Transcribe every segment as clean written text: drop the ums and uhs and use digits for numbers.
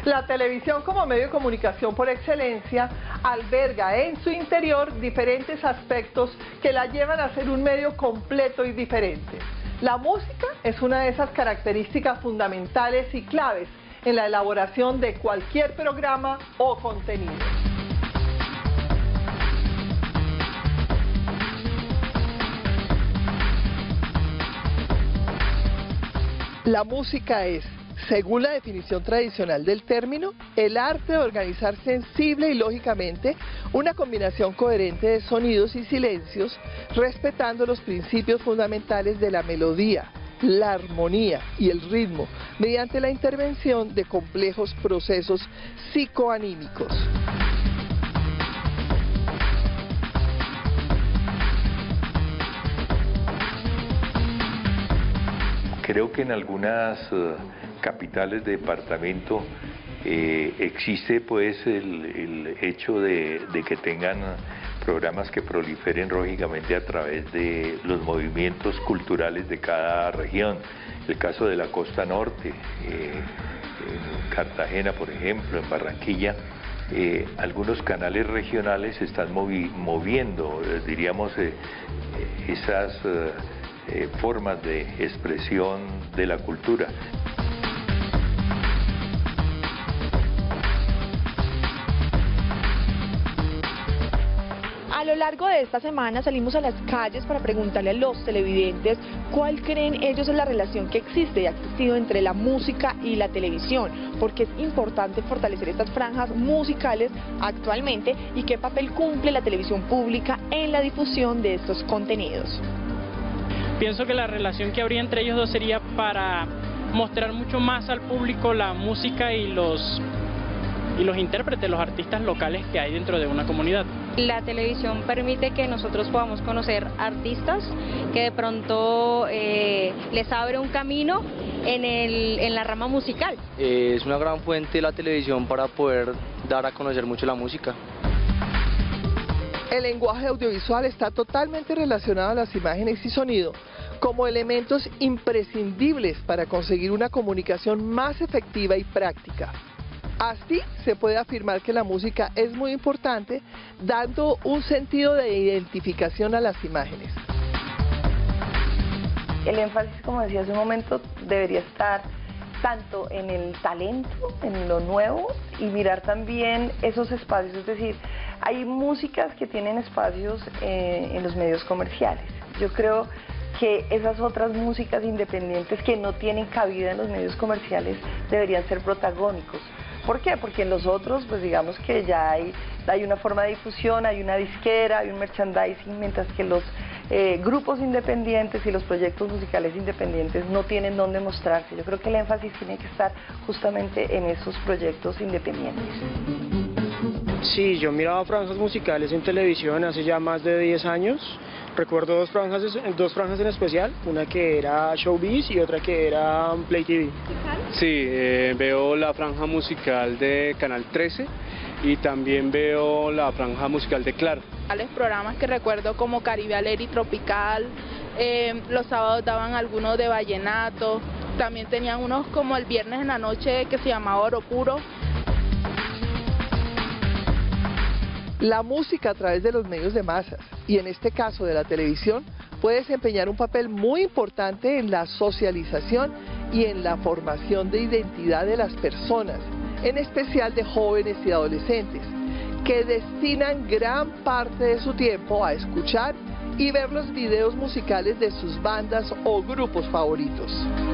La televisión como medio de comunicación por excelencia alberga en su interior diferentes aspectos que la llevan a ser un medio completo y diferente. La música es una de esas características fundamentales y claves en la elaboración de cualquier programa o contenido. La música es, según la definición tradicional del término, el arte de organizar sensible y lógicamente una combinación coherente de sonidos y silencios, respetando los principios fundamentales de la melodía, la armonía y el ritmo, mediante la intervención de complejos procesos psicoanímicos. Creo que en algunas capitales de departamento existe pues el hecho de que tengan programas que proliferen lógicamente a través de los movimientos culturales de cada región. El caso de la costa norte, en Cartagena por ejemplo, en Barranquilla, algunos canales regionales están moviendo, diríamos, esas formas de expresión de la cultura. A lo largo de esta semana salimos a las calles para preguntarle a los televidentes cuál creen ellos es la relación que existe y ha existido entre la música y la televisión, porque es importante fortalecer estas franjas musicales actualmente y qué papel cumple la televisión pública en la difusión de estos contenidos. Pienso que la relación que habría entre ellos dos sería para mostrar mucho más al público la música y los intérpretes, los artistas locales que hay dentro de una comunidad. La televisión permite que nosotros podamos conocer artistas que de pronto les abre un camino en la rama musical. Es una gran fuente la televisión para poder dar a conocer mucho la música. El lenguaje audiovisual está totalmente relacionado a las imágenes y sonido como elementos imprescindibles para conseguir una comunicación más efectiva y práctica. Así se puede afirmar que la música es muy importante, dando un sentido de identificación a las imágenes. El énfasis, como decía hace un momento, debería estar tanto en el talento, en lo nuevo, y mirar también esos espacios, es decir, hay músicas que tienen espacios en los medios comerciales. Yo creo que esas otras músicas independientes que no tienen cabida en los medios comerciales deberían ser protagónicos. ¿Por qué? Porque en los otros, pues digamos que ya hay una forma de difusión, hay una disquera, hay un merchandising, mientras que los grupos independientes y los proyectos musicales independientes no tienen dónde mostrarse. Yo creo que el énfasis tiene que estar justamente en esos proyectos independientes. Sí, yo miraba franjas musicales en televisión hace ya más de 10 años. Recuerdo dos franjas en especial, una que era Showbiz y otra que era Play TV. Sí, veo la franja musical de Canal 13 y también veo la franja musical de Claro. Los programas que recuerdo como Caribe Alegre y Tropical, los sábados daban algunos de vallenato, también tenían unos como el viernes en la noche que se llamaba Oro Puro. La música a través de los medios de masas, y en este caso de la televisión, puede desempeñar un papel muy importante en la socialización y en la formación de identidad de las personas, en especial de jóvenes y adolescentes, que destinan gran parte de su tiempo a escuchar y ver los videos musicales de sus bandas o grupos favoritos.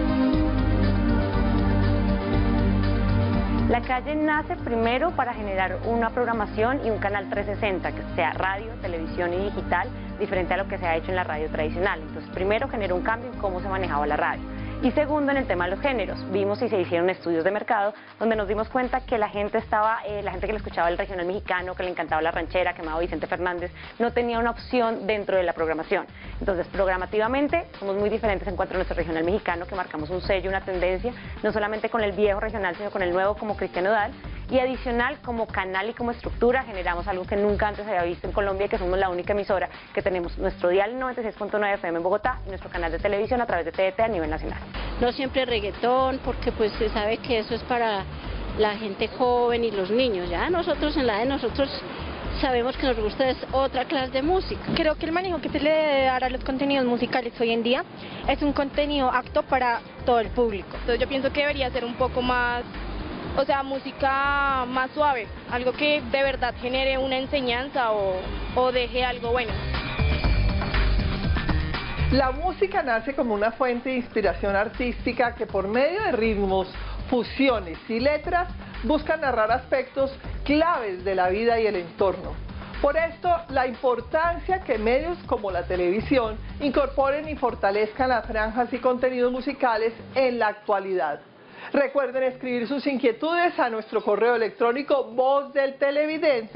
La calle nace primero para generar una programación y un canal 360, que sea radio, televisión y digital, diferente a lo que se ha hecho en la radio tradicional. Entonces, primero generó un cambio en cómo se manejaba la radio. Y segundo, en el tema de los géneros, vimos y se hicieron estudios de mercado donde nos dimos cuenta que la gente que le escuchaba el regional mexicano, que le encantaba la ranchera, que amaba Vicente Fernández, no tenía una opción dentro de la programación. Entonces, programativamente, somos muy diferentes en cuanto a nuestro regional mexicano, que marcamos un sello, una tendencia, no solamente con el viejo regional, sino con el nuevo como Cristian Nodal. Y adicional, como canal y como estructura, generamos algo que nunca antes se había visto en Colombia, que somos la única emisora que tenemos nuestro dial 96.9 FM en Bogotá y nuestro canal de televisión a través de TDT a nivel nacional. No siempre reggaetón, porque pues se sabe que eso es para la gente joven y los niños. Ya nosotros, en la de nosotros, sabemos que nos gusta es otra clase de música. Creo que el manejo que se le debe dar a los contenidos musicales hoy en día es un contenido apto para todo el público. Entonces yo pienso que debería ser un poco más, o sea, música más suave, algo que de verdad genere una enseñanza o deje algo bueno. La música nace como una fuente de inspiración artística que por medio de ritmos, fusiones y letras busca narrar aspectos claves de la vida y el entorno. Por esto, la importancia que medios como la televisión incorporen y fortalezcan las franjas y contenidos musicales en la actualidad. Recuerden escribir sus inquietudes a nuestro correo electrónico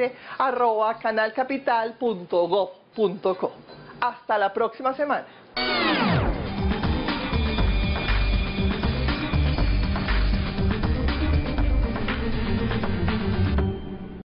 vozdeltelevidente@canalcapital.gov.co. Hasta la próxima semana.